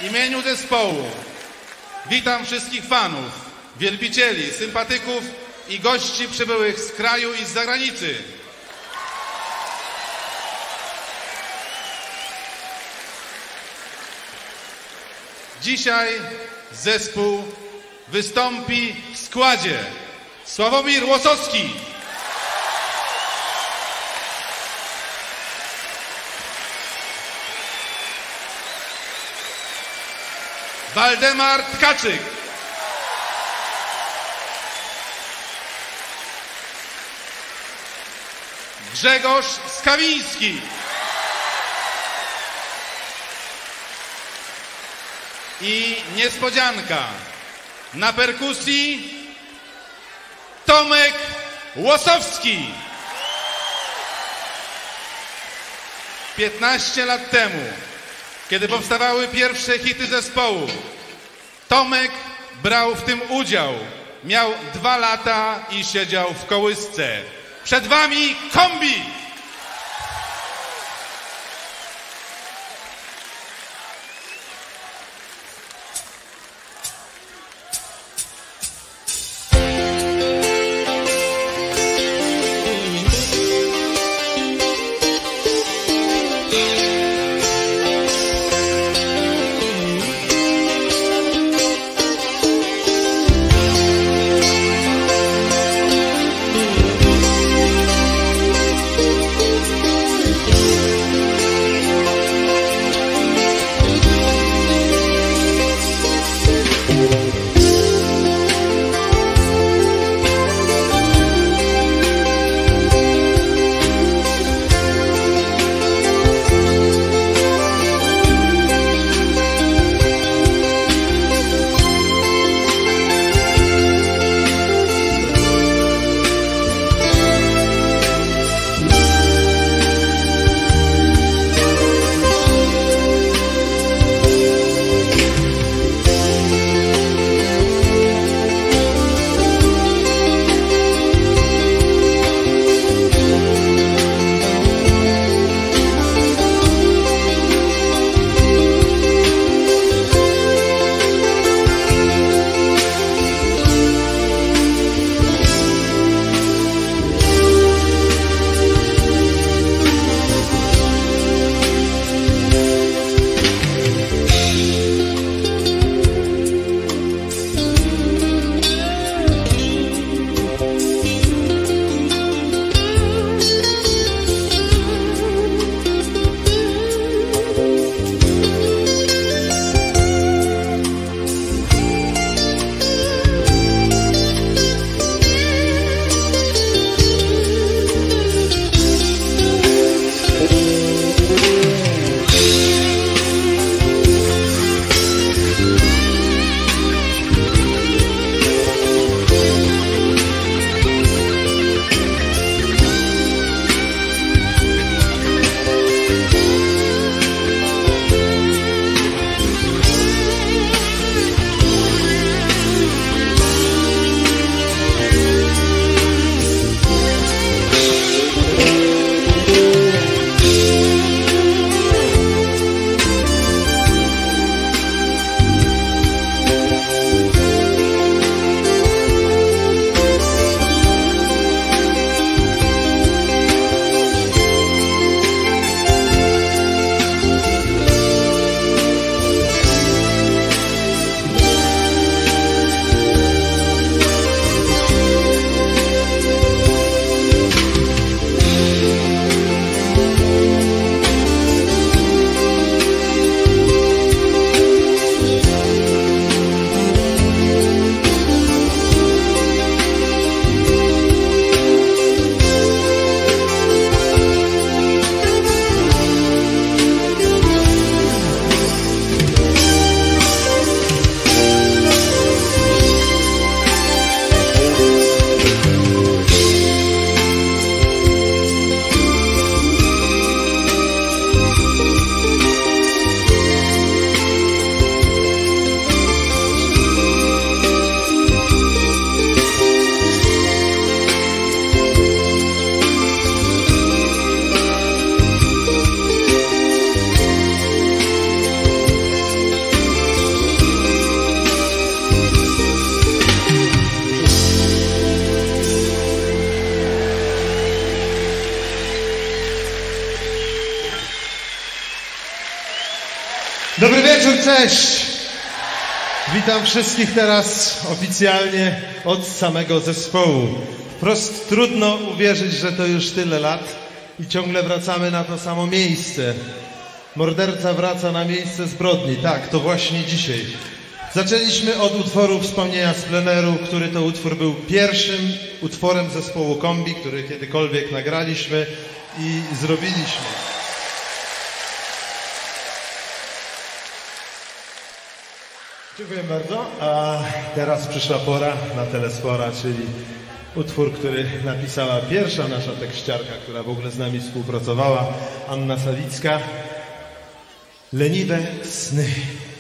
imieniu zespołu witam wszystkich fanów, wielbicieli, sympatyków i gości przybyłych z kraju i z zagranicy. Dzisiaj zespół wystąpi w składzie: Sławomir Łosowski, Waldemar Tkaczyk, Grzegorz Skawiński i niespodzianka, na perkusji Tomek Łosowski. 15 lat temu, kiedy powstawały pierwsze hity zespołu, Tomek brał w tym udział. Miał 2 lata i siedział w kołysce. Przed wami kombi! Dobry wieczór, cześć! Witam wszystkich teraz oficjalnie od samego zespołu. Wprost trudno uwierzyć, że to już tyle lat i ciągle wracamy na to samo miejsce. Morderca wraca na miejsce zbrodni. Tak, to właśnie dzisiaj. Zaczęliśmy od utworu Wspomnienia z pleneru, który to utwór był pierwszym utworem zespołu Kombi, który kiedykolwiek nagraliśmy i zrobiliśmy. Dziękuję bardzo. A teraz przyszła pora na Telespora, czyli utwór, który napisała pierwsza nasza tekściarka, która w ogóle z nami współpracowała, Anna Sawicka. Leniwe sny.